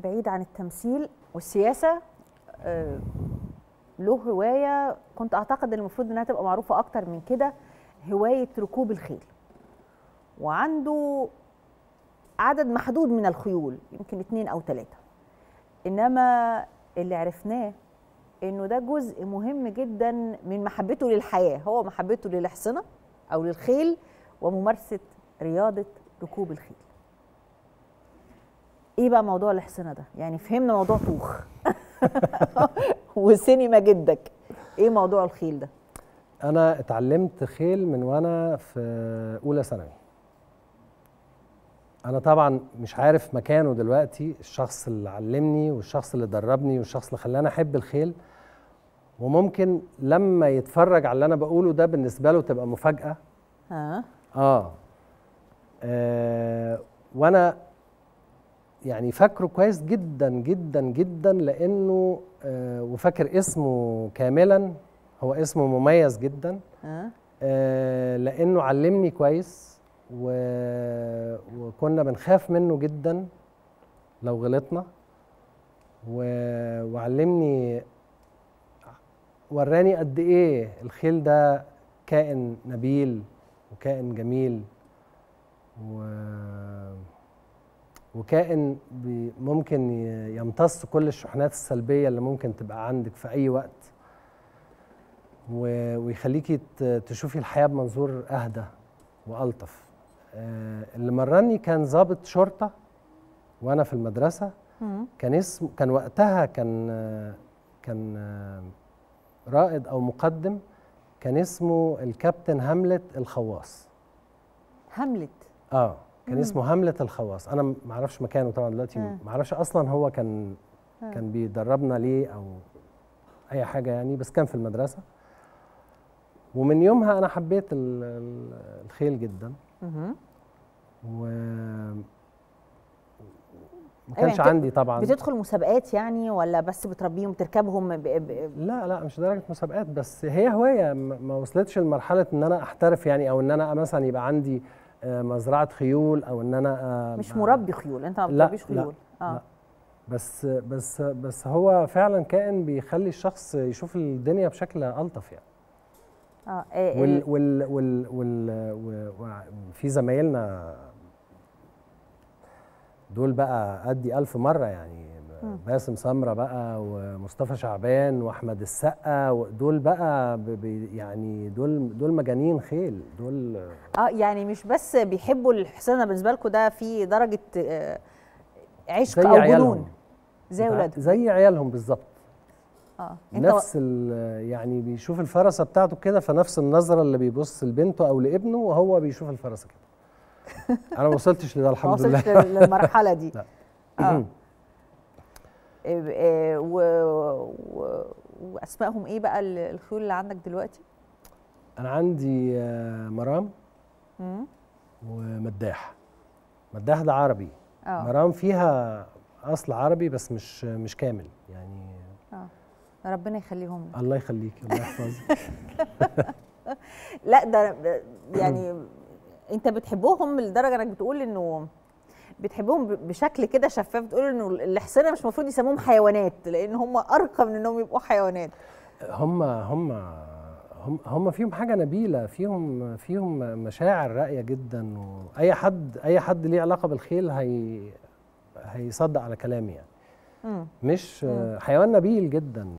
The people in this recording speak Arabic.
بعيد عن التمثيل والسياسه له هوايه كنت اعتقد ان المفروض انها تبقى معروفه اكتر من كده، هوايه ركوب الخيل. وعنده عدد محدود من الخيول، يمكن 2 أو 3. انما اللي عرفناه انه ده جزء مهم جدا من محبته للحياه، هو محبته للحصنه او للخيل وممارسه رياضه ركوب الخيل. ايه بقى موضوع الحصنه ده؟ يعني فهمنا موضوع طوخ وسينما جدك، ايه موضوع الخيل ده؟ انا اتعلمت خيل من وانا في اولى ثانوي. انا طبعا مش عارف مكانه دلوقتي، الشخص اللي علمني والشخص اللي دربني والشخص اللي خلاني احب الخيل، وممكن لما يتفرج على اللي انا بقوله ده بالنسبه له تبقى مفاجاه. وانا يعني فاكره كويس جدا جدا جدا، لانه وفاكر اسمه كاملا، هو اسمه مميز جدا. لانه علمني كويس وكنا بنخاف منه جدا لو غلطنا، وعلمني، وراني قد ايه الخيل ده كائن نبيل وكائن جميل وكائن ممكن يمتص كل الشحنات السلبية اللي ممكن تبقى عندك في أي وقت، ويخليكي تشوفي الحياة بمنظور أهدى وألطف. اللي مرني كان ضابط شرطة وأنا في المدرسة، كان وقتها كان رائد أو مقدم، كان اسمه الكابتن هاملت الخواص. هاملت؟ كان اسمه هاملت الخواص. انا ما اعرفش مكانه طبعا دلوقتي، ما اعرفش اصلا هو كان بيدربنا ليه او اي حاجه يعني، بس كان في المدرسه. ومن يومها انا حبيت الخيل جدا. ما كانش عندي طبعا. بتدخل مسابقات يعني ولا بس بتربيهم تركبهم؟ لا مش درجه مسابقات، بس هي هوايه، ما وصلتش لمرحله ان انا احترف يعني، او ان انا مثلا يبقى عندي مزرعه خيول، او ان انا مش مربي خيول، انت ما بتربيش خيول. لا بس هو فعلا كائن بيخلي الشخص يشوف الدنيا بشكل الطف يعني. في زمايلنا دول بقى قدي 1000 مرة يعني، باسم سمرة بقى ومصطفى شعبان واحمد السقا، دول بقى يعني دول مجانين خيل دول. يعني مش بس بيحبوا الحصانة، بالنسبة لكم ده في درجة عشق او جنون زي ولادهم، زي عيالهم بالظبط. نفس يعني بيشوف الفرسة بتاعته كده، فنفس النظرة اللي بيبص لبنته او لابنه وهو بيشوف الفرسة كده. انا ما وصلتش لده الحمد لله. ما وصلتش للمرحله دي. واسمائهم ايه بقى الخيول اللي عندك دلوقتي؟ انا عندي مرام ومداح. مداح ده عربي. مرام فيها اصل عربي بس مش كامل يعني. ربنا يخليهم لك. الله يخليك، الله يحفظك. لا ده يعني انت بتحبهم لدرجه انك بتقول انه بتحبهم بشكل كده شفاف، بتقول انه الحصانه مش المفروض يسموهم حيوانات لان هم ارقى من انهم يبقوا حيوانات. هم فيهم حاجه نبيله، فيهم مشاعر راقيه جدا، واي حد ليه علاقه بالخيل هيصدق على كلامي يعني. مش حيوان نبيل جدا.